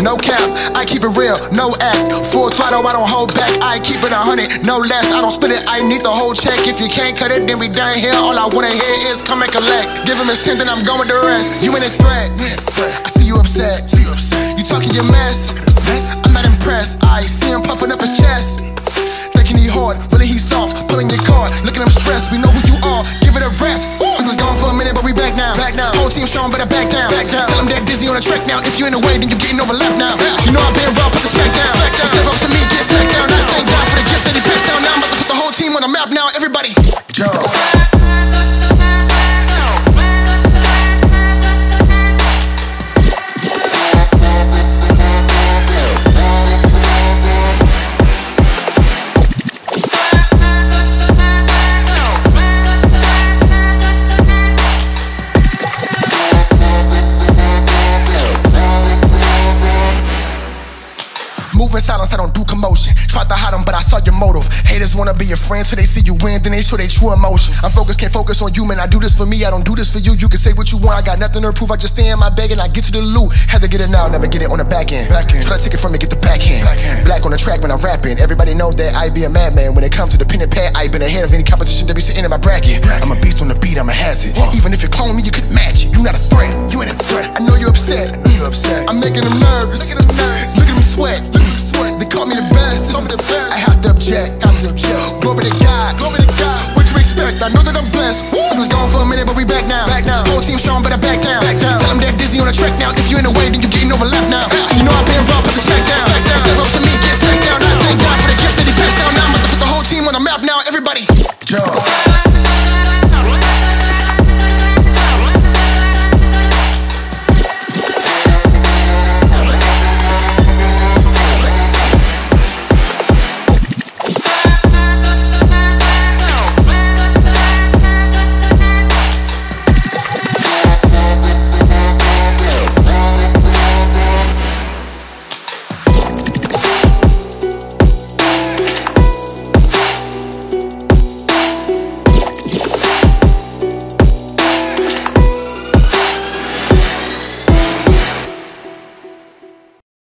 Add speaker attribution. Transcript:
Speaker 1: no cap, I keep it real, no act. Full throttle, I don't hold back, I keep it 100, no less. I don't split it, I need the whole check. If you can't cut it, then we done here. All I wanna hear is come and collect. Give him a cent, then I'm going the rest. You ain't a threat, I see you upset. You talking your mess, I'm not impressed. I see him puffing up his chest, thinking he hard, really he soft. Pulling your card, look at him stressed. We know who you are, give it a rest. We was gone for a minute, but we back now. Whole team showing, better back down. Tell him they're dizzy on the track now. If you in the way, then you getting overlapped now. You know I'm being raw, put the smack down. Step up to me, get smacked down. I thank God for the gift that he passed down. Now I'm about to put the whole team on the map now. Everybody, jump. Move in silence, I don't do commotion. Tried to hide them, but I saw your motive. Haters wanna be your friends, so they see you win, then they show their true emotion. I'm focused, can't focus on you, man. I do this for me, I don't do this for you. You can say what you want, I got nothing to prove. I just stay in my bag and I get to the loot. Had to get it now, never get it on the back end. Try to take it from me, get the backhand. Black on the track when I'm rapping. Everybody know that I be a madman. When it comes to the pen and pad, I been ahead of any competition that be sitting in my bracket. I'm a beast on the beat, I'm a hazard. Even if you clone me, you couldn't match it. You not a threat, you ain't a threat. I know you're upset, I'm making them nervous. Look at me sweat. They call me the best. I have to object. Glory to God. What you expect? I know that I'm blessed. We was gone for a minute, but we back now. Whole team strong, but I back down. Tell them they're dizzy on the track now.